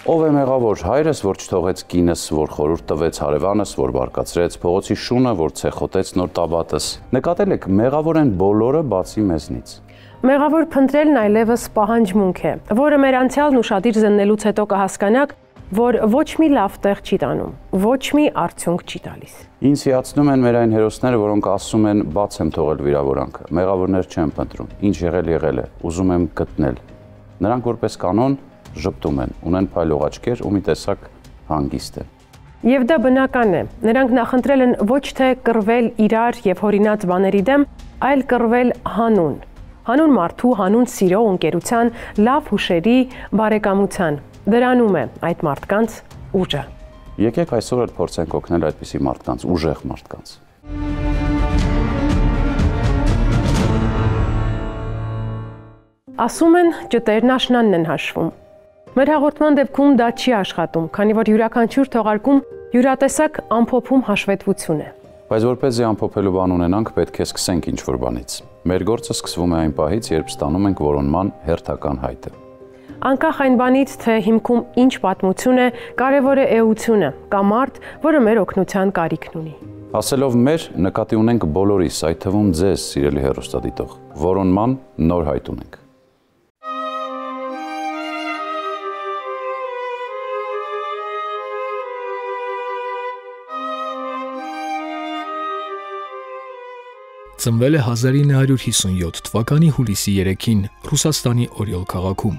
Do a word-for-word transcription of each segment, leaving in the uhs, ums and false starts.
Ով է մեղավոր, հայրս, որ չթողեց կինս, որ խորհուրդ տվեց հարևանս, որ բարկացրեց փողոցի շունը, որ ցեխոտեց նոր տաբատս։ Նկատել եք, մեղավոր են բոլորը բացի մեզնից։ Մեղավոր փնտրելն այլևս պահանջմունք է, որը մեր անցյալն ուշադիր զննելուց հետո կհասկանաք, որ ոչ մի լավ տեղ չի տանում, ոչ մի արդյունք չի տալիս։ Ինձ հիացնում են մեր այն հերոսները, որոնք ասում են բաց եմ թողել վիրավորանքը, մեղավորներ չեմ փնտրում, ինչ եղել եղել է, ուզում եմ գտնել։ Նրանք որպես կանոն ժպտում են, ունեն փայլող աչքեր ու մի տեսակ հանգիստ են։ Եվ դա բնական է, նրանք նախընտրել են ոչ թե կռվել իրար եւ հորինած բաների դեմ, այլ կռվել հանուն։ Հանուն մարդու, հանուն սիրո, ընկերության, լավ հուշերի, բարեկամության։ Դրանում է այդ մարդկանց ուժը։ Եկեք այսօր էլ փորձենք օգնել այդպիսի մարդկանց, ուժեղ մարդկանց։ Ասում են, ճտերն աշնանն են հաշվում։ Մեր հաղորդման դեպքում դա չի աշխատում, քանի որ յուրաքանչյուր թողարկում յուրատեսակ ամփոփում հաշվետվություն է։ Բայց որպեսզի ամփոփելու բան ունենանք, պետք է սկսենք ինչ-որ բանից։ Մեր գործը սկսվում է այն պահից, երբ ստանում ենք որոնման հերթական հայտը։ Անկախ այն բանից, թե հիմքում ինչ պատմություն է, կարևոր է էությունը, կամ մարդ, որը մեր օգնության կարիքն ունի։ Ասելով մեր, նկատի ունենք բոլորիս, այդ թվում ձեզ, սիրելի հեռուստադիտող, որոնման նոր հայտ ունենք։ Ծնվել է հազար ինը հարյուր հիսունյոթ թվականի հուլիսի երեքին Ռուսաստանի Օրիոլ քաղաքում։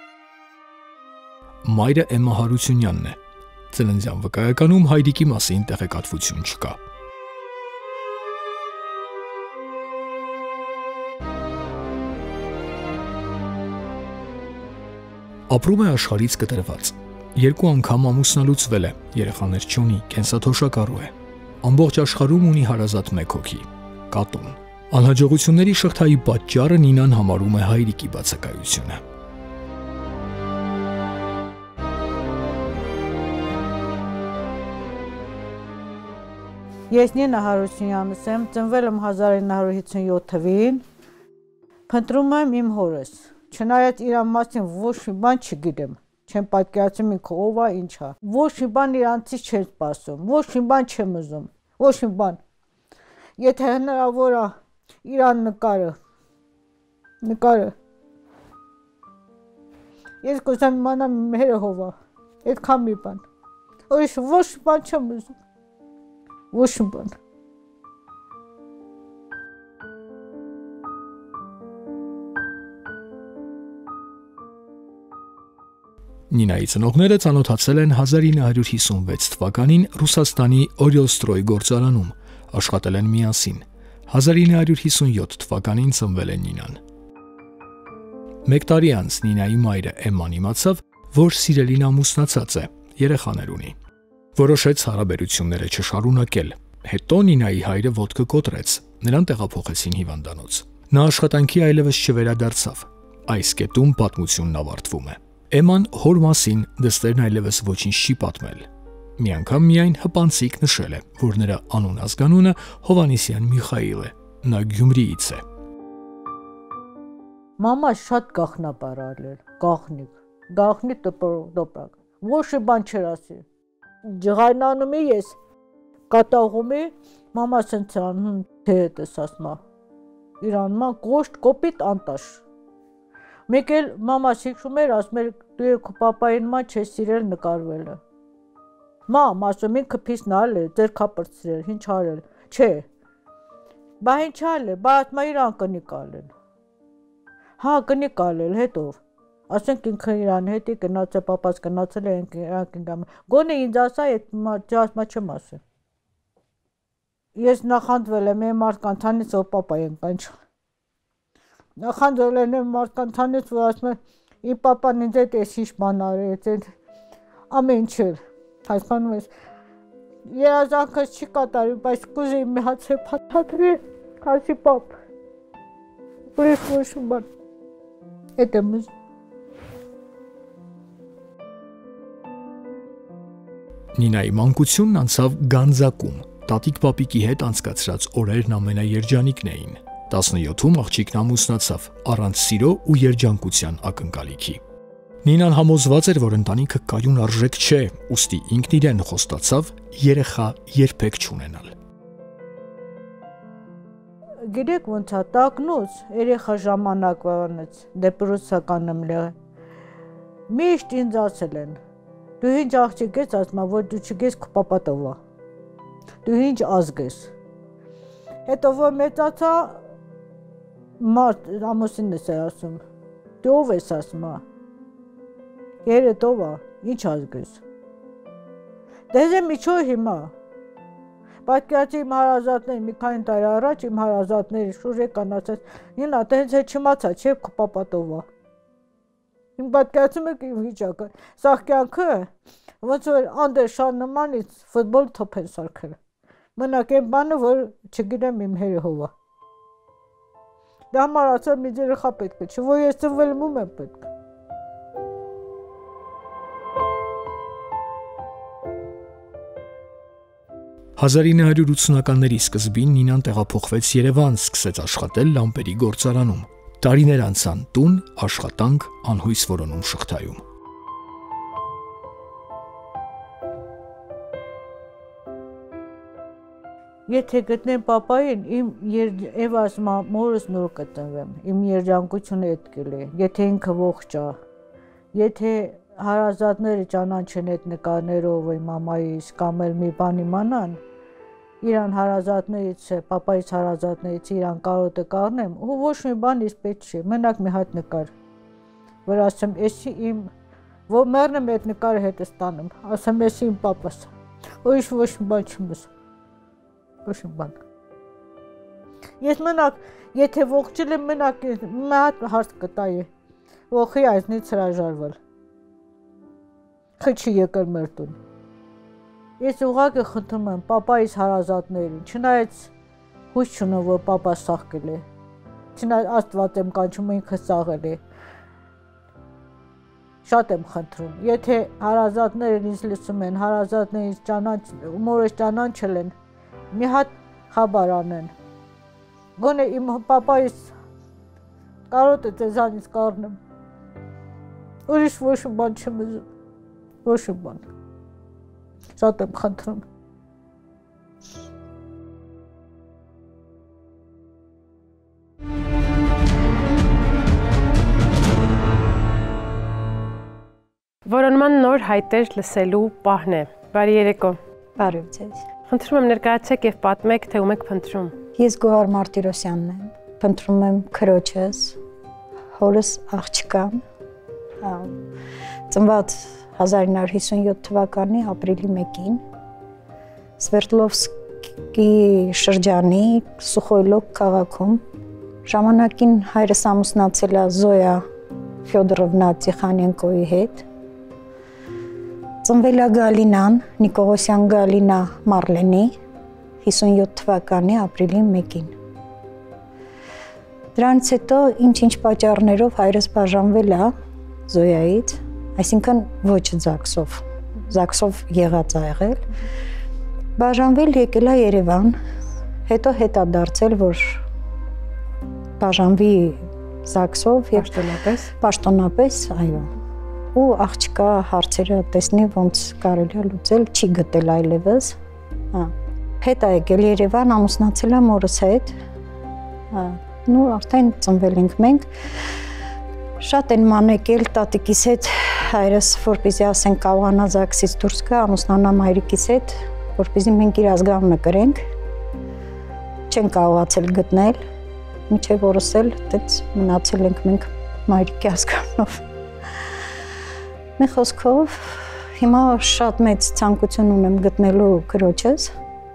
Մայրը Էմմա Հարությունյանն է։ Ծննդյան վկայականում հայրիկի մասին տեղեկատվություն չկա։ Ապրում է աշխարհից կտրված։ Երկու անգամ ամուսնալուծվել է, երեխաներ չունի, կենսաթոշակառու է։ Ամբողջ աշխարհում ունի հարազատ մեկ հոգի՝ կատուն։ Անհաջողությունների շղթայի պատճառը Նինան համարում է հայրիկի բացակայությունը։ Ես Նինա Հարությունյանս եմ, ծնվել եմ հազար ինը հարյուր հիսունյոթ թվականին, փնտրում եմ իմ հորս, չնայած իր մասին ոչ մի բան չգիտեմ, չեմ պատկերացնում ինքը ով է, ինչ է, ոչ մի բան իրանցից չեմ սպասում, ոչ մի բան չեմ ուզում, ոչ մի բան։ Եթե հնարավոր է իրան նկարը, նկարը, ես կուզեմ իմանամ մերը հով է, այդքան մի բան, ուրիշ ոչ մի բան չեմ ուզում, ոչ մի բան։ Նինայի ծնողները ծանոթացել են հազար ինը հարյուր հիսունվեց թվականին Ռուսաստանի Օրիոլստրոյ գործարանում, աշխատել են միասին։ հազար ինը հարյուր հիսունյոթ թվականին ծնվել է Նինան։ Մեկ տարի անց Նինայի մայրը Էմման իմացավ, որ սիրելին ամուսնացած է, երեխաներ ունի։ Որոշեց հարաբերությունները չշարունակել։ Հետո Նինայի հայրը ոտքը կոտրեց, նրան տեղափոխեցին հիվանդանոց։ Նա աշխատանքի այլևս չվերադարձավ։ Այս կետում պատմությունն ավարտվում է։ Էմման հոր մասին դստերն այլևս ոչինչ չի պատմել։ Մի անգամ միայն հպանցիկ նշել է, որ նրա անուն ազգանունը Հովանեսյան Միխայիլ է, նա Գյումրիից է։ Մամա շատ գաղտնաբար արել, գաղտնիք, գաղտնի տոպրակ, ոչ մի բան չեր ասի։ Ջղայնանում է ես, կատաղում է, մամա սենց անում, թե հետս ասմա, իրանման կոշտ կոպիտ անտաշ։ Մեկ էլ մամա շիքշում էր, ասում էր, դու երկու պապային ման չես սիրել նկարվելը։ Մամ, ասում ինքը փիսն ալ է, ձեր կապրծրել, ինչ արել, չէ, բա ինչ ալ է, բա ասմա իրան կնիկ ալեն, հա կնիկ ալել, հետով, ասենք ինքը իրան հետի կնաց է, պապաց կնացել է, իրանք ինգամ, գոնե ինձ ասա, ասմա չեմ ասեմ, ես նախանդվել եմ եմ մարդկանթանից, որ պապա են կանչ, նախանդվել եմ մարդկանթանից, որ ասում է, իմ պապան ինձ հետ ես ինչ բան արեց, ամեն չել, Հասկանում ես, երազանքս չի կատարի, բայց կուզեի մի հատ սեփաթաթրի, ասի պապ, ուրիշ ոչ մի բան, էդ եմ ուզում։ Նինայի մանկությունն անցավ Գանձակում, տատիկ պապիկի հետ անցկացրած օրերն ամենաերջանիկն էին։ տասնյոթում աղջիկն ամուսնացավ, առանց սիրո ու երջանկության ակնկալիքի։ Նինան համոզված էր, որ ընտանիքը կայուն արժեք չէ, ուստի ինքն իրեն խոստացավ երեխա երբեք չունենալ։ Գիտեք ոնց է տակնուց երեխա ժամանակվանից դեպրեսական եմ եղել։ Միշտ ինձ ասել են. դու ինչ աղջիկ ես, ասում եմ, որ դու չգես քո պապատովա։ Դու ինչ ազգ ես։ Հետո որ մեծացա, մարդ ամուսինս է ասում. դու ով ես, ասում եմ։ Երետ ով է, ինչ ազգ ես։ Դեզ եմ իչո հիմա։ Պատկերացի իմ հարազատների մի քանի տարի առաջ իմ հարազատների շուրջը կան ասած, Նինա, տենց է չմացա, չէ քո պապատով է։ Իմ պատկերացում եք իմ վիճակը։ Սաղ կյանքը ոնց որ Անդերշան նմանից ֆուտբոլ թոփ են սարքել։ Մնաք այն բանը, որ չգիտեմ իմ հերհով է։ Դա համար ասեմ ինձ երեխա պետք է, չէ որ ես ծնվել եմ ում եմ պետք։ հազար ինը հարյուր ութսունականների սկզբին Նինան տեղափոխվեց Երևան, սկսեց աշխատել լամպերի գործարանում։ Տարիներ անցան տուն, աշխատանք, անհույս որոնում շղթայում։ Եթե գտնեմ պապային, իմ եւ ասում մորս նոր կտնվեմ, իմ երջանկությունը այդ կլի, եթե ինքը ողջ է, եթե հարազատները ճանաչեն այդ նկարներով իմ մամայիս կամ էլ մի բան իմանան, իրան հարազատներից, պապայից հարազատներից իրան կարոտը կառնեմ, ու ոչ մի բան ինձ պետք չի, մենակ մի հատ նկար, որ ասեմ, էսի իմ, որ մեռնեմ այդ նկարը հետս տանեմ, ասեմ, էսի իմ պապաս, ուրիշ ոչ մի բան չեմ ասում, ոչ մի բան։ Ես մենակ, եթե ողջել եմ, մենակ մի հատ հարց կտայի, ողի այսնից հրաժարվել, խի չի եկել մեր տուն։ Ես ուղղակի խնդրում եմ պապայիս հարազատներին, չնայած հույս չունեմ, որ պապաս սաղկել է, չնայած Աստված եմ կանչում, ինքը սաղել է, շատ եմ խնդրում, եթե հարազատներն ինձ լսում են, հարազատներից մորս ճանաչել են, մի հատ խաբար անեն, գոնե իմ պապայիս կարոտը ձեզանից կառնեմ, ուրիշ ոչ մի բան չեմ ուզում, ոչ մի բան, շատ եմ խնդրում։ Որոնման նոր հայտեր լսելու պահն է։ Բարի երեկո։ Բարև ձեզ։ Խնդրում եմ ներկայացեք եւ պատմեք, թե ում եք փնտրում։ Ես Գոհար Մարտիրոսյանն եմ։ Փնտրում եմ քրոջս, հորս աղջկան։ Ծնված հազար ինը հարյուր հիսունյոթ թվականի ապրիլի մեկին Սվերդլովսկի շրջանի Սուխոյլոկ քաղաքում ժամանակին հայրս ամուսնացել է Զոյա Ֆյոդորովնա Տիխանենկոյի հետ։ Ծնվել է Գալինան, Նիկողոսյան Գալինա Մարլենի հիսունյոթ թվականի ապրիլի մեկին։ Դրանից հետո ինչ-ինչ պատճառներով հայրս բաժանվել է Զոյայից, այսինքն ոչ Զաքսով, Զաքսով եղած է եղել, բաժանվել եկել է Երևան, հետո հետա դարձել, որ բաժանվի Զաքսով և Պաշտոնապես, պաշտոնապես, այո, ու աղջկա հարցերը տեսնի ոնց կարելի է լուծել, չի գտել այլևս, հետա եկել Երևան, ամուսնացել է մորս հետ, ու արդեն ծնվել ենք մենք, շատ են մանեկել տատիկիս հետ հայրս, որպեսզի ասենք կարողանա Զաքսից դուրս գա, ամուսնանա մայրիկիս հետ, որպեսզի մենք իր ազգանունը կրենք, չեն կարողացել գտնել, մինչև օրս էլ այդպես մնացել ենք մենք մայրիկի ազգանունով։ Մի խոսքով, հիմա շատ մեծ ցանկություն ունեմ գտնելու քրոջս,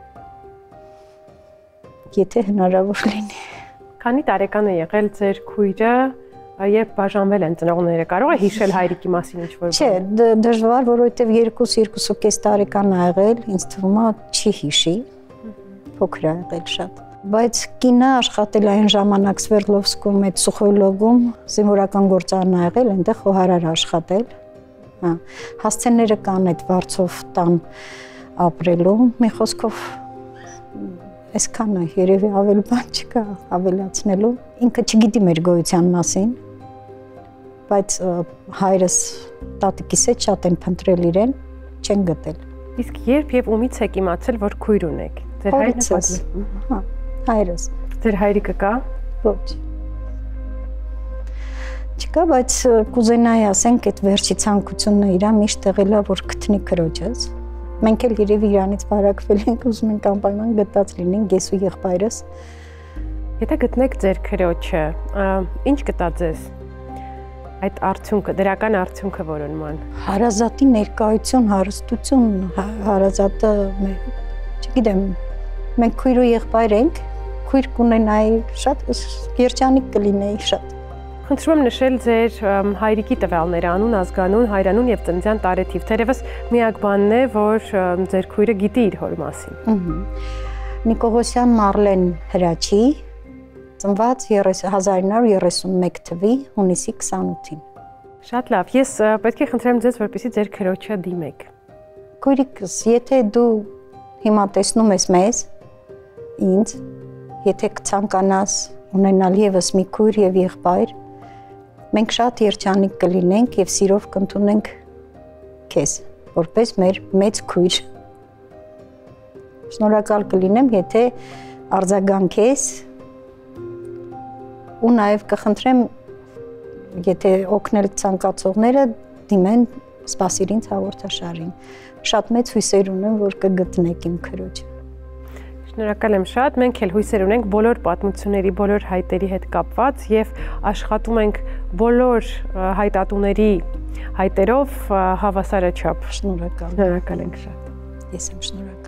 եթե հնարավոր լինի։ Քանի տարեկան է եղել ձեր քույրը, երբ բաժանվել են ծնողները, կարող է հիշել հայրիկի մասին ինչ-որ բան։ Չէ, դժվար, որովհետև երկու երկու ու կես տարեկան ա եղել, ինձ թվում է չի հիշի, փոքր ա եղել շատ։ Բայց կինը աշխատել այն ժամանակ Սվերդլովսկում, այդ Սուխոյլոգում, զինվորական գործարան ա եղել, այնտեղ խոհարար աշխատել։ Հասցեները կան այդ վարձով տան ապրելու, մի խոսքով այսքան է, երևի ավելի բան չկա ավելացնելու, ինքը չգիտի մեր գոյության մասին, բայց հայրս տատիկիս հետ շատ են փնտրել իրեն, չեն գտել։ Իսկ երբ եւ ումից եք իմացել, որ քույր ունեք։ Ձեր հայրն է պատմում։ Հա, հայրս։ Ձեր հայրիկը կա։ Ոչ։ Չկա, բայց կուզենայի ասենք այդ վերջի ցանկությունը իրա միշտ եղել է, որ գտնի քրոջս։ Մենք էլ երևի իրանից վարակվել ենք, ուզում ենք անպայման գտած լինենք ես ու եղբայրս։ Եթե գտնեք ձեր քրոջը, ինչ կտա ձեզ։ Այդ արդյունքը, դրական արդյունքը որոնման։ Հարազատի ներկայություն, հարստություն, հարազատը, չգիտեմ, մենք քույր ու եղբայր ենք, քույր կունենայի շատ երջանիկ կլինեի շատ։ Խնդրում եմ նշել ձեր հայրիկի տվյալները, անուն, ազգանուն, հայրանուն եւ ծննդյան տարեթիվ։ Թերևս միակ բանն է, որ ձեր քույրը գիտի իր հոր մասին։ Նիկողոսյան Մարլեն Հրաչի, ծնված հազար ինը հարյուր երեսունմեկ թվականի հունիսի քսանութին։ Շատ լավ, ես պետք է խնդրեմ ձեզ, որպեսզի ձեր քրոջը դիմեք։ Քույրիկս, եթե դու հիմա տեսնում ես մեզ, ինձ, եթե կցանկանաս ունենալ եւս մի քույր եւ եղբայր, մենք շատ երջանիկ կլինենք եւ սիրով կընդունենք քեզ, որպես մեր մեծ քույր։ Շնորհակալ կլինեմ, եթե արձագանքես ու նաեւ կխնդրեմ, եթե օգնել ցանկացողները դիմեն սպասիր ինձ հաղորդաշարին։ Շատ մեծ հույսեր ունեմ, որ կգտնեք իմ քրոջը։ Շնորհակալ եմ շատ, մենք էլ հույսեր ունենք բոլոր պատմությունների, բոլոր հայտերի հետ կապված եւ աշխատում ենք բոլոր հայտատուների հայտերով հավասարաչափ։ Շնորհակալ։ Շնորհակալ ենք շատ։ Ես եմ շնորհակալ։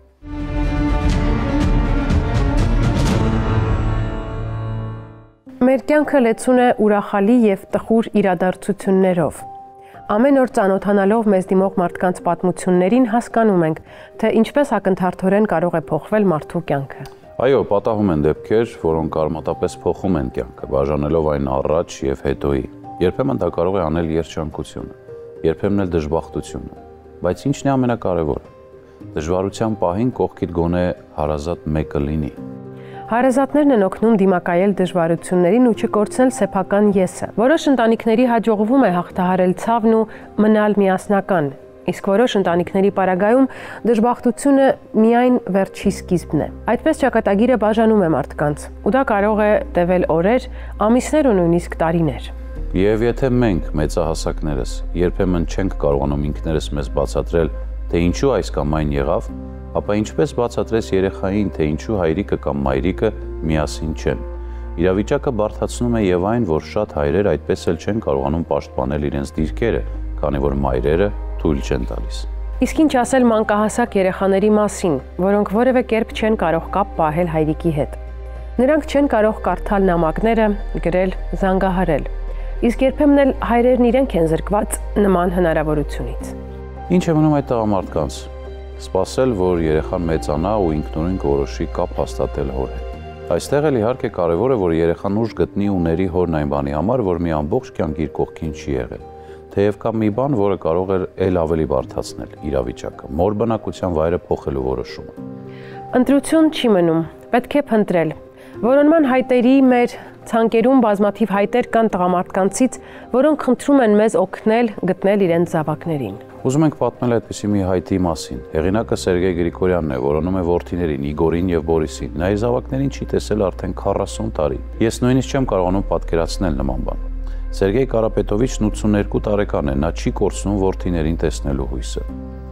Մեր կյանքը լեցուն է ուրախալի եւ տխուր իրադարձություններով։ Ամեն օր ծանոթանալով մեզ դիմող մարդկանց պատմություններին հասկանում ենք, թե ինչպես ակնթարթորեն կարող է փոխվել մարդու կյանքը։ Այո, պատահում են դեպքեր, որոնք արմատապես փոխում են կյանքը, բաժանելով այն առաջ եւ հետոյի։ Երբեմն դա կարող է անել երջանկությունը, երբեմն էլ դժբախտությունը, բայց ինչն է ամենակարևորը։ Դժվարության պահին կողքիդ գոնե հարազատ մեկը լինի։ Հարազատներն են օգնում դիմակայել դժվարություններին ու չկորցնել սեփական եսը։ Որոշ ընտանիքների հաջողվում է հաղթահարել ցավն ու մնալ միասնական, իսկ որոշ ընտանիքների պարագայում դժբախտությունը միայն վերջի սկիզբն է։ Այդպես ճակատագիրը բաժանում է մարդկանց, ու դա կարող է տևել օրեր, ամիսներ ու նույնիսկ տարիներ։ Եվ եթե մենք մեծահասակներս երբեմն չենք կարողանում ինքներս մեզ բացատրել, թե ինչու այս կամ այն եղավ, ապա ինչպես բացատրես երեխային, թե ինչու հայրիկը կամ մայրիկը միասին չեն։ Իրավիճակը բարդացնում է եւ այն, որ շատ հայրեր այդպես էլ չեն կարողանում պաշտպանել իրենց դիրքերը, քանի որ մայրերը թույլ չեն տալիս։ Իսկ ինչ ասել մանկահասակ երեխաների մասին, որոնք որևէ կերպ չեն կարող կապ պահել հայրիկի հետ։ Նրանք չեն կարող կարդալ նամակները, գրել, զանգահարել։ Իսկ երբեմն էլ հայրերն իրենք են զրկված նման հնարավորությունից։ Ինչ է մնում այդ տղամարդկանց։ Սպասել, որ երեխան մեծանա ու ինքնուրույն կորոշի կապ հաստատել հոր հետ։ Այստեղ էլ իհարկե կարևոր է, որ երեխան ուժ գտնի ու ների հորն այն բանի համար, որ մի ամբողջ կյանք իր կողքին չի եղել։ Թեև կա մի բան, որը կարող է ել ավելի բարդացնել իրավիճակը՝ մոր բնակության վայրը փոխելու որոշումը։ Ընտրություն չի մնում, պետք է փնտրել։ Որոնման հայտերի մեր ցանկերում բազմաթիվ հայտեր կան տղամարդկանցից, որոնք խնդրում են մեզ օգնել գտնել իրենց զավակներին։ Ուզում ենք պատմել այդպիսի մի հայտի մասին։ Հեղինակը Սերգեյ Գրիգորյանն է, որոնում է որդիներին Իգորին եւ Բորիսին։ Նա իր զավակներին չի տեսել արդեն քառասուն տարի։ Ես նույնիսկ չեմ կարողանում պատկերացնել նման բան։ Սերգեյ Կարապետովիչն ութսուներկու տարեկան է, նա չի կորցնում որդիներին տեսնելու հույսը։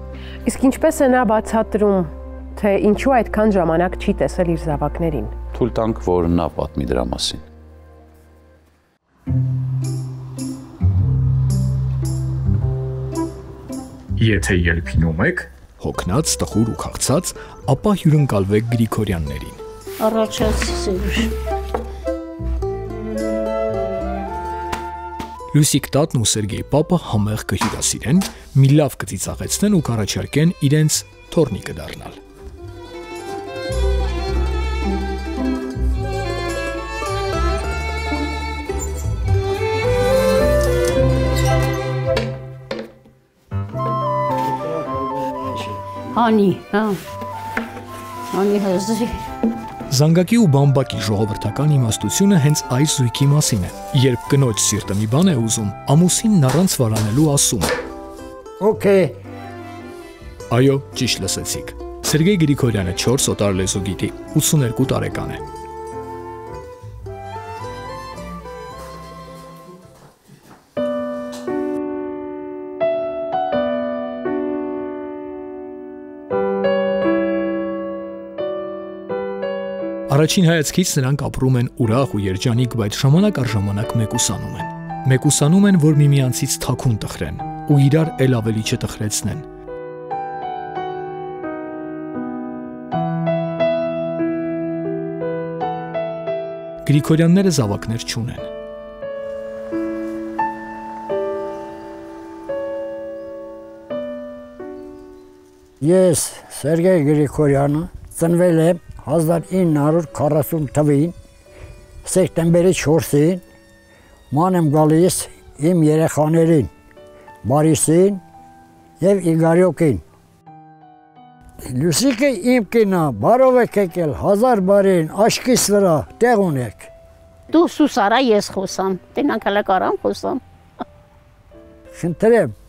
Իսկ ինչպես է նա բացատրում, թե ինչու այդքան ժամանակ չի տեսել իր զավակներին։ Թույլ տանք, որ նա պատմի դրա մասին։ Եթե ելփինում եք, հոգնած, տխուր ու քաղցած, ապա հյուրընկալվեք Գրիգորյաններին։ Առաջացրիր։ Լուսիկ տատն ու Սերգեյ պապը համեղ կհյուրասիրեն, մի լավ կծիծաղեցնեն ու կառաջարկեն իրենց թորնիկը դառնալ։ Անի, հա։ Անի հազրի։ Զանգակի ու բամբակի ժողովրդական իմաստությունը հենց այս զույգի մասին է։ Երբ կնոջ սիրտը մի բան է ուզում, ամուսինն առանց վարանելու ասում. Okay. Այո, ճիշտ լսեցիք։ Սերգեյ Գրիգորյանը չորս օտար լեզու գիտի, ութսուներկու տարեկան է։ Առաջին հայացքից նրանք ապրում են ուրախ ու երջանիկ, բայց ժամանակ առ ժամանակ մեկուսանում են։ Մեկուսանում են, որ միմյանցից թաքուն տխրեն ու իրար էլ ավելի չտխրեցնեն։ Գրիգորյանները զավակներ չունեն։ Ես Սերգեյ Գրիգորյանը ծնվել եմ հազար ինը հարյուր քառասուն թվականին սեպտեմբերի չորսին, ման եմ գալիս իմ երեխաներին Բարիսին եւ Իգարյոկին։ Լուսիկը իմ կինը, բարով եք եկել, հազար բարին, աշկիս վրա, տեղ ունեք։ Դու սուսարա ես խոսամ, տենանք հələ կարամ խոսամ։ Խնդրեմ։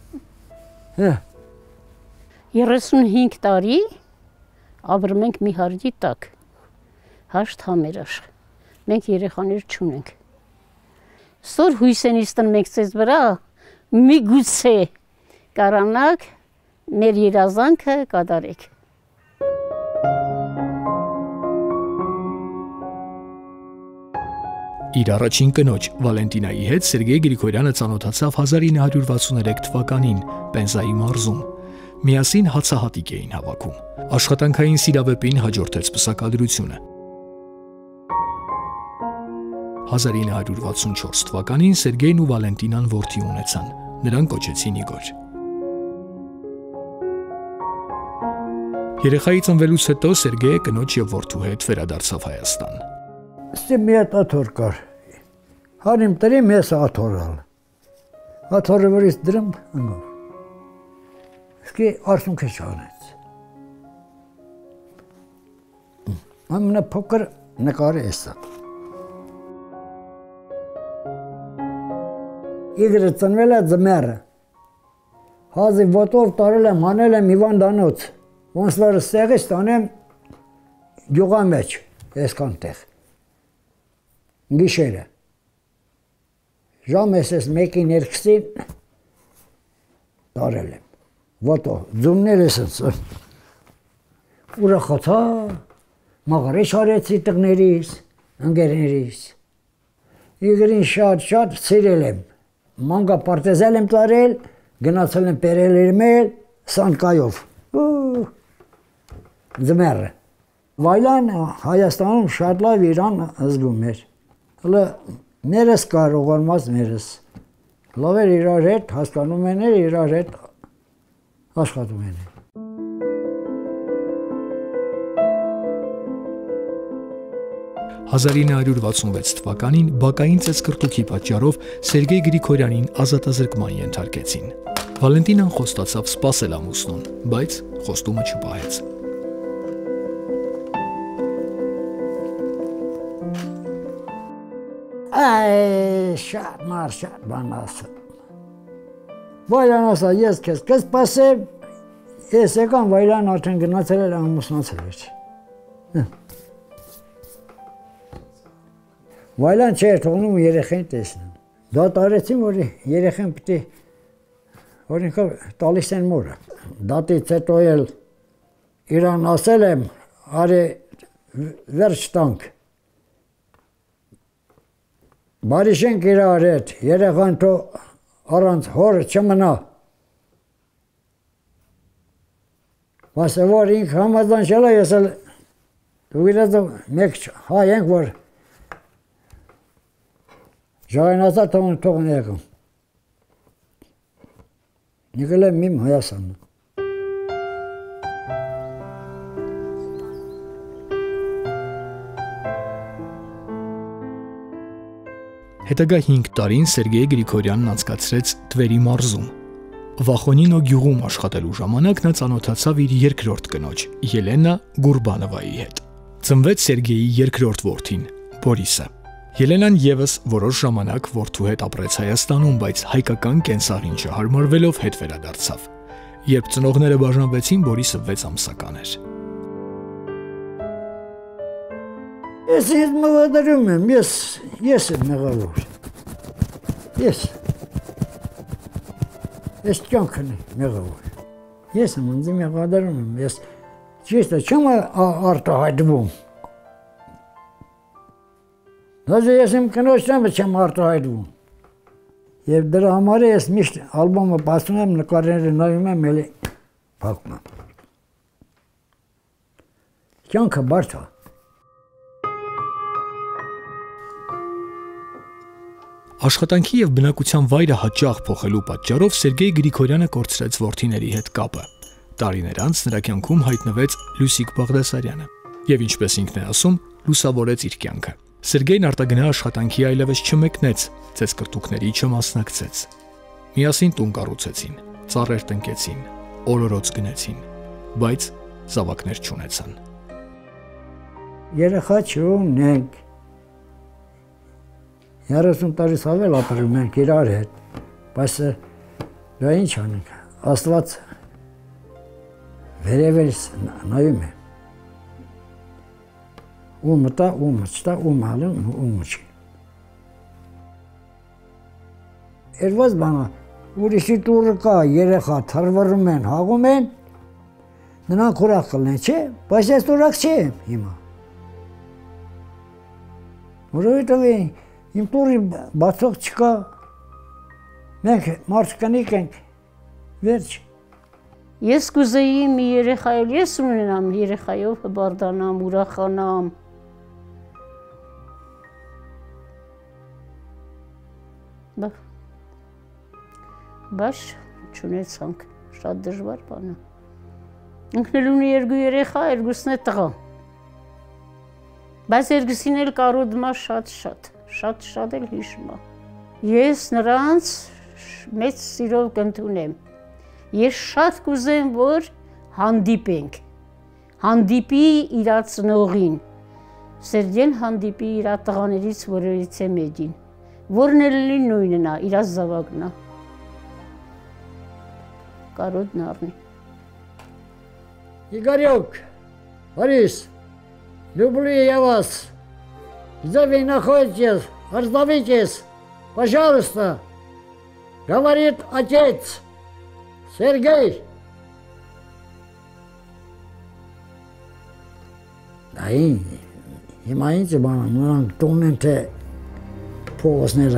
երեսունհինգ տարի ապրում ենք մի հարկի տակ, հաշտ համերաշխ, մենք երեխաներ չունենք։ Ստոր հույսենից տնմենք ձեզ վրա, մի գուցե կարանակ մեր երազանքը կատարեք։ Իր առաջին կնոջ Վալենտինայի հետ Սերգեյ Գրիգորյանը ծանոթացավ հազար ինը հարյուր վաթսուներեք թվականին Պենզայի մարզում։ Միասին հացահատիկ էին հավաքում։ Աշխատանքային սիրավեպին հաջորդեց պսակադրությունը։ հազար ինը հարյուր վաթսունչորս թվականին Սերգեյն ու Վալենտինան որդի ունեցան։ Նրան կոչեցին Իգոր։ Երեխայի ծնվելուց հետո Սերգեյը կնոջ եւ որդու հետ վերադարձավ Հայաստան։ Ստի մի հատ աթոր կար։ Հանիմ տրիմ ես աթորալ։ Աթորը որից դրեմ ընգով։ Սկի արսունքը չանեց։ Ամենը փոքր նկարը էսա։ Իգրը ծնվել է ձմեռը։ Հազի ոտով տարել եմ, հանել եմ հիվանդանոց։ Ոնց որ ստեղից տանեմ գյուղա մեջ, այսքան տեղ։ Գիշերը։ Ժամ ես ես մեկին երկսին տարել եմ։ Ոտով, ձումներ ես ես։ Ուրախացա, մաղարեչ արեցի տղներիս, ընգերներիս։ Իգրին շատ շատ սիրել եմ։ Մանգա պարտեզել եմ տարել, գնացել եմ պերել իրմել, սանկայով։ Ձմեռը։ Վայլան Հայաստանում շատ լավ իրան զգում էր։ Հլը ներս կար ուղորմած ներս։ Լավ էր իրար հետ, հասկանում են էր իրար հետ աշխատում են։ հազար ինը հարյուր վաթսունվեց թվականին բակային ծեծկռտուքի պատճառով Սերգեյ Գրիգորյանին ազատազրկման ենթարկեցին։ Վալենտինան խոստացավ սպասել ամուսնուն, բայց խոստումը չպահեց։ Այ շատ մար շատ բան ասա։ Վայլան ասա, ես քեզ կսպասեմ, ես եկան Վայլան արդեն գնացել էր ամուսնացել էր։ Վայլան չէր թողնում երեխային տեսնում։ Դա տարեցին, որ երեխեն պիտի օրինքով տալիս են մորը։ Դատից հետո էլ իրան ասել եմ, արի վերջ տանք։ Բարիշենք իրար հետ, երեխան թո առանց հորը չմնա։ Մասը որ ինք համազանչել է, ես էլ դու իրազը մեկ հայ ենք, որ ժայնացա թողն թողն եկում։ Նիկել եմ իմ Հայաստանը։ Հետագա հինգ տարին Սերգեյ Գրիգորյանն անցկացրեց Թվերի մարզում։ Վախոնինո գյուղում աշխատելու ժամանակ նա ծանոթացավ իր երկրորդ կնոջ՝ Ելենա Գուրբանովայի հետ։ Ծնվեց Սերգեյի երկրորդ որդին՝ Բորիսը։ Ելենան եւս որոշ ժամանակ որդու հետ ապրեց Հայաստանում, բայց հայկական կենսաղին չհարմարվելով հետ վերադարձավ։ Երբ ծնողները բաժանվեցին, Բորիսը վեց ամսական էր։ Ես ինձ մեղադրում եմ, ես, ես եմ մեղավոր։ Ես, ես կյանքն եմ մեղավոր։ Ես եմ ինձ մեղադրում եմ, ես ճիշտ է, չեմ արտահայտվում։ Դաժե ես իմ կնոջնամը չեմ արտահայտվում։ Եվ դրա համար ես միշտ ալբոմը բացում եմ, նկարները նայում եմ, էլի փակում եմ։ Կյանքը բարդ է։ Աշխատանքի եւ բնակության վայրը հաճախ փոխելու պատճառով Սերգեյ Գրիգորյանը կորցրեց որդիների հետ կապը։ Տարիներ անց նրա կյանքում հայտնվեց Լուսիկ Բաղդասարյանը եւ ինչպես ինքն է ասում, լուսավորեց իր կյանքը։ Սերգեյն արտագնա աշխատանքի այլևս չմեկնեց, ծեսկրտուկների չմասնակցեց։ Միասին տուն կառուցեցին, ծառեր տնկեցին, օրորոց գնեցին, բայց զավակներ չունեցան։ Երեխա չունենք։ երեսուն տարի սավել ապրում ենք իրար հետ, բայց դա ինչ անենք, Աստված վերևից նայում է։ Ու մտա, ու մտա, ու մալում, ու մուչի։ Երված բանա, ուրիշի տուրը կա, երեխա թրվռում են, հաղում են, նրանք ուրախ կլնեն, չէ, բայց ես ուրախ չեմ հիմա։ Որովհետև իմ տուրի բացող չկա, մենք մարդկանիկ ենք, վերջ։ Ես կուզեի մի երեխայով, ես ունենամ երեխայով հբարդանամ, ուրախանամ։ Բայց չունեցանք, շատ դժվար բան է։ Ինքն էլ ունի երկու երեխա, երկուսն է տղա։ Բայց երկուսին էլ կարոտում է շատ-շատ, շատ-շատ էլ հիշում է։ Ես նրանց մեծ սիրով կընդունեմ։ Ես շատ կուզեմ, որ հանդիպենք, հանդիպի իր ծնողին, Սերգեն հանդիպի իր տղաներից որևիցե մեկին, որն էլ նույնն է, իր զավակն է, կարոտն առնի։ Игорек, Борис, люблю я вас. Где вы находитесь, раздавитесь, пожалуйста, говорит отец. Սերգեյ։ Այն հիմա ինչ բան, նրանք տուն են թե փողոցները։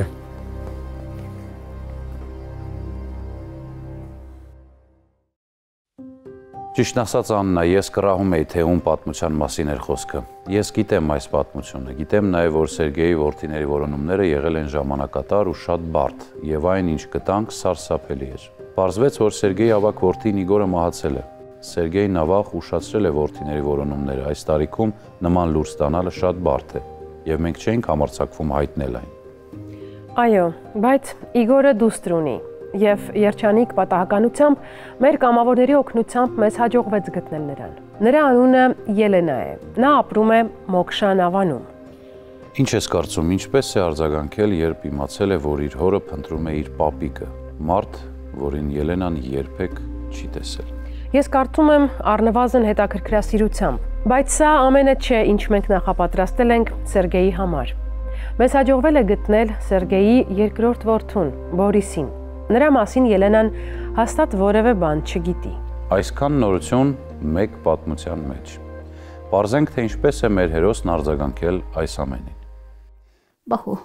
Ճիշտն ասած Աննա, ես կռահում էի, թե ում պատմության մասին էր խոսքը։ Ես գիտեմ այս պատմությունը, գիտեմ նաև, որ Սերգեյի որդիների որոնումները եղել են ժամանակատար ու շատ բարդ, եւ այն, ինչ գտանք, սարսափելի էր։ Պարզվեց, որ Սերգեյի ավագ որդին Իգորը մահացել է։ Սերգեյն ավաղ ուշացրել է որդիների որոնումները, այս տարիքում նման լուր ստանալը շատ բարդ է, եւ մենք չենք համարձակվում հայտնել այն։ Այո, բայց Իգորը դուստր ունի, եւ երջանիկ պատահականությամբ մեր կամավորների օգնությամբ մեզ հաջողվեց գտնել նրան։ Նրա անունը Ելենա է, նա ապրում է Մոքշան ավանում։ Ինչ ես կարծում, ինչպես է արձագանքել, երբ իմացել է, որ իր հորը փնտրում է իր պապիկը, մարդ, որին Ելենան երբեք չի տեսել։ Ես կարծում եմ առնվազն հետաքրքրասիրությամբ, բայց սա ամենը չէ, ինչ մենք նախապատրաստել ենք Սերգեյի համար։ Մեզ հաջողվել է գտնել Սերգեյի երկրորդ որդուն, Բորիսին։ Նրա մասին Ելենան հաստատ որևէ բան չգիտի։ Այսքան նորություն մեկ պատմության մեջ։ Պարզենք, թե ինչպես է մեր հերոսն արձագանքել այս ամենին։ Բախու։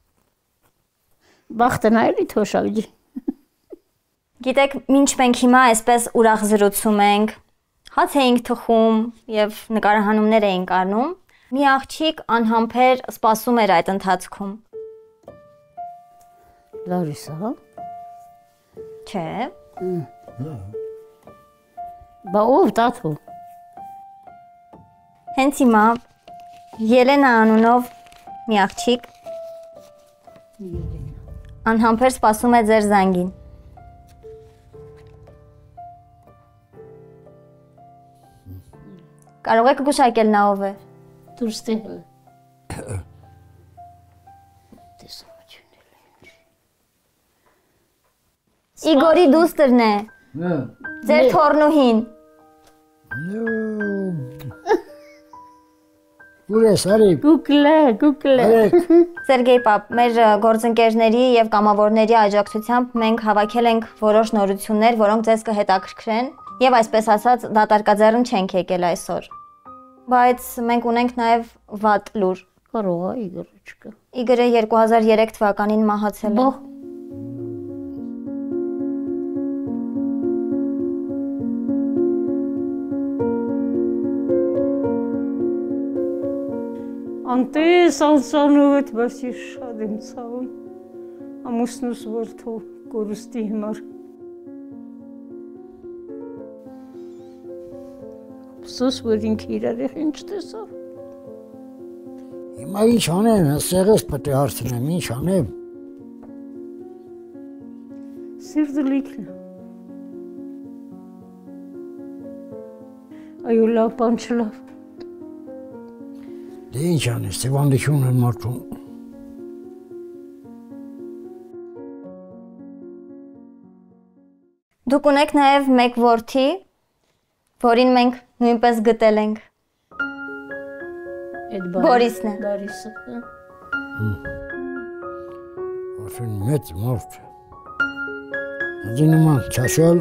Բախտն այլի թոշակի։ Գիտեք, մինչ մենք հիմա այսպես ուրախ զրուցում ենք, հաց էինք թխում եւ նկարահանումներ էինք անում, մի աղջիկ անհամբեր սպասում էր այդ ընթացքում։ Լարիսա, հա։ Չէ։ Բա ով տաթու։ Հենց հիմա Ելենա անունով մի աղջիկ անհամբեր սպասում է ձեր զանգին։ Կարող եք գուշակել նա ով է։ դուրս դել։ Իգորի դուստրն է։ Ձեր թորնուհին։ Ուր ես, արի։ Գուգլը, գուգլը։ Սերգեյ պապ, մեր գործընկերների եւ կամավորների աջակցությամբ մենք հավաքել ենք որոշ նորություններ, որոնք ձեզ կհետաքրքրեն եւ այսպես ասած դատարկաձեռն չենք եկել այսօր։ Բայց մենք ունենք նաեւ վատ լուր։ Կարող է Իգորը չկա։ Իգորը երկու հազար երեք թվականին մահացել է։ Անտես անցանոտ, բայց ես շատ եմ ցավում ամուսնուս որդու կորուստի համար։ Ափսոս, որ ինքը իրար ինչ տեսավ։ Հիմա ինչ անեմ, սեղես պետք է հարցնեմ, ինչ անեմ։ Սիրտը լիքն է։ Այո, լավ բան չլավ։ Դե ինչ անես, սևանդություն են մարդում։ Դուք ունեք նաև մեկ որդի, որին մենք նույնպես գտել ենք։ Բորիսն է։ Բորիսը։ Արդեն մեծ մարդ։ Դի նման չաշալ։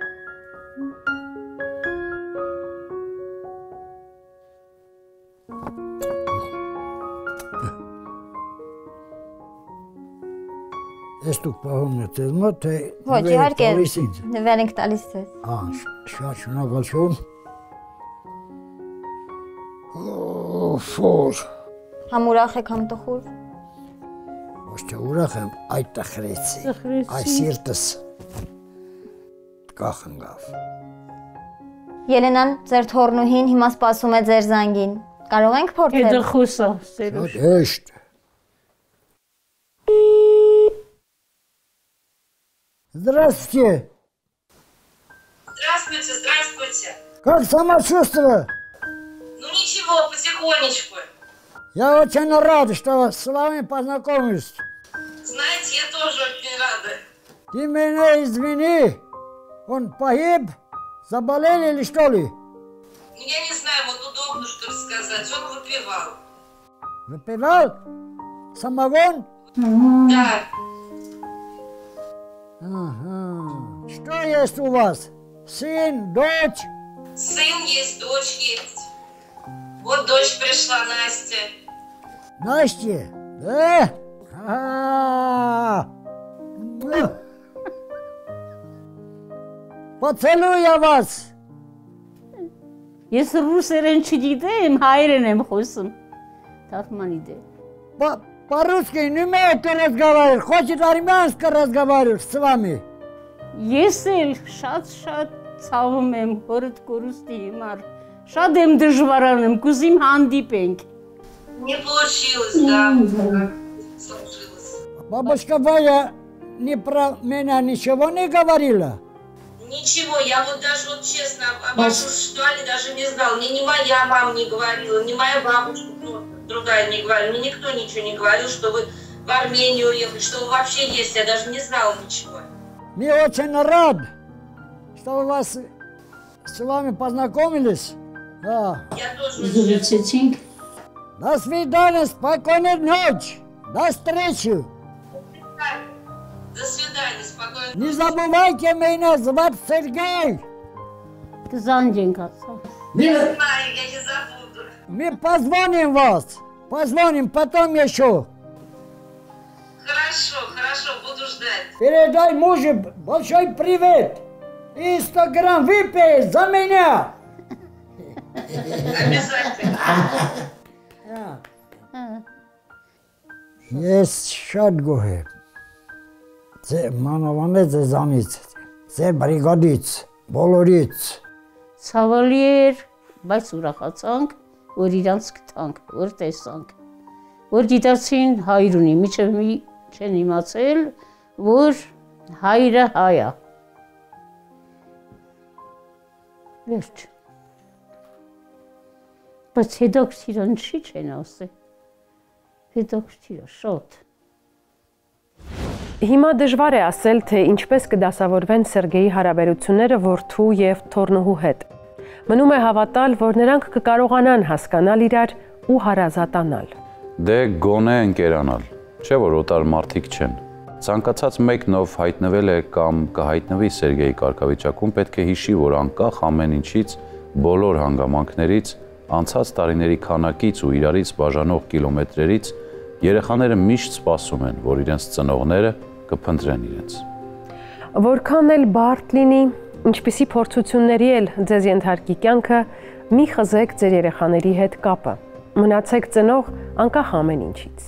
Ես դուք պահում է ձեզ մոտ, թե ոչ, իհարկե, նվեր ենք տալիս ձեզ։ Ա, շատ շնորհակալություն։ Ֆոր։ Համ ուրախ եք, համ տխուր։ Ոչ թե ուրախ եմ, այդ տխրեցի, այս սիրտս կախնգավ։ Ելենան, ձեր թորնուհին հիմա սպասում է ձեր զանգին։ Կարող ենք փորձել։ Հետը խոսա, Սերուժ։ Հեշտ։ Здравствуйте. Здравствуйте, здравствуйте. Как самочувствие? Ну ничего, потихонечку. Я очень рад, что с вами познакомились. Знаете, я тоже очень рада. Ты меня извини, он погиб, заболел или что ли? Я не знаю, вот удобно что рассказать. Он выпивал. Выпивал? Самогон? Да. Ага. Что есть у вас? Сын, дочь? Сын есть, дочь есть. Вот дочь пришла, Настя. Настя? Да? А-а-а. Поцелую я вас. Ես ռուսերեն չգիտեմ, հայերեն եմ խոսում։ Թարգմանի դե։ По-русски не умеете разговаривать, хочет армянский разговаривать с вами. Ես էլ շատ-շատ ցավում եմ հորդ կորուստի համար։ Շատ եմ դժվարանում, կուզիմ հանդիպենք։ Не получилось, да. Сложилось. Бабушка Валя не про меня ничего не говорила? Ничего, я вот даже вот честно о вашем ситуации даже не знал. Мне ни моя мама не говорила, ни моя бабушка, ну, другая не говорила. Мне никто ничего не говорил, что вы в Армению уехали, что вы вообще есть. Я даже не знала ничего. Мне очень рад, что у вас с вами познакомились. Да. Я тоже очень. До свидания, спокойной ночи. До встречи. До свидания, спокойно. Не забывайте меня звать Сергей. Кзандженко. Не знаю, я не забуду. Мы позвоним вас. Позвоним потом еще. Хорошо, хорошо, буду ждать. Передай мужу большой привет. Инстаграм выпей за меня. Обязательно. Ես շատ գոհ եմ։ Ձեր մանավանդ ձեզանից, ձեր բրիգադից, բոլորից։ Ցավալի էր, բայց ուրախացանք, որ իրանց գտանք, որ տեսանք։ Որ գիտացին հայր ունի, միջև մի չեն իմացել, որ հայրը հայ է։ Վերջ։ Բայց հետաքրքիրը ինչի չեն ասել։ Հետաքրքիրը շատ։ Հիմա դժվար է ասել, թե ինչպես կդասավորվեն Սերգեյի հարաբերությունները որդու եւ թոռնուհու հետ։ Մնում է հավատալ, որ նրանք կկարողանան հասկանալ իրար ու հարազատանալ։ Դե գոնե ընկերանալ, չէ՞ որ օտար մարդիկ չեն։ Ցանկացած մեկն ով հայտնվել է կամ կհայտնվի Սերգեյի կարգավիճակում, պետք է հիշի, որ անկախ ամեն ինչից, բոլոր հանգամանքներից, անցած տարիների քանակից ու իրարից բաժանող կիլոմետրերից երեխաները միշտ սպասում են, որ իրենց ծնողները կփնտրեն իրենց։ Որքան էլ բարդ լինի, ինչպիսի փորձությունների էլ ձեզ ենթարկի կյանքը, մի խզեք ձեր երեխաների հետ կապը։ Մնացեք ծնող անկախ ամեն ինչից։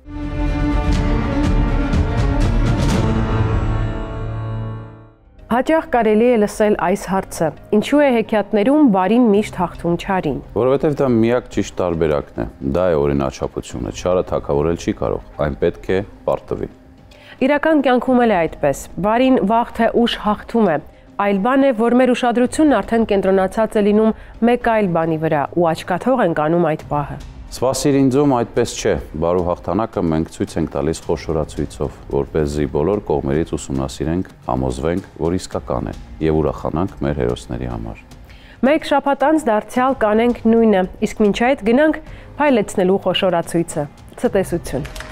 Հաճախ կարելի է լսել այս հարցը. ինչու է հեքիաթներում բարին միշտ հաղթում չարին։ Որովհետև դա միակ ճիշտ տարբերակն է։ Դա է օրինաչափությունը։ Չարը թագավորել չի կարող, այն պետք է պարտվի։ Իրական կյանքում էլ է այդպես։ Բարին վաղ թե ուշ հաղթում է։ Այլ բան է, որ մեր ուշադրությունն արդեն կենտրոնացած է լինում մեկ այլ բանի վրա ու աչքաթող ենք անում այդ պահը։ Սպասիր ինձում այդպես չէ, բարու հաղթանակը մենք ցույց ենք տալիս խոշորացույցով, որպեսզի բոլոր կողմերից ուսումնասիրենք, համոզվենք, որ իսկական է եւ ուրախանանք մեր հերոսների համար։ Մեկ շաբաթ անց դարձյալ կանենք նույնը, իսկ մինչ այդ գնանք փայլեցնելու խոշորացույցը։ Ցտեսություն։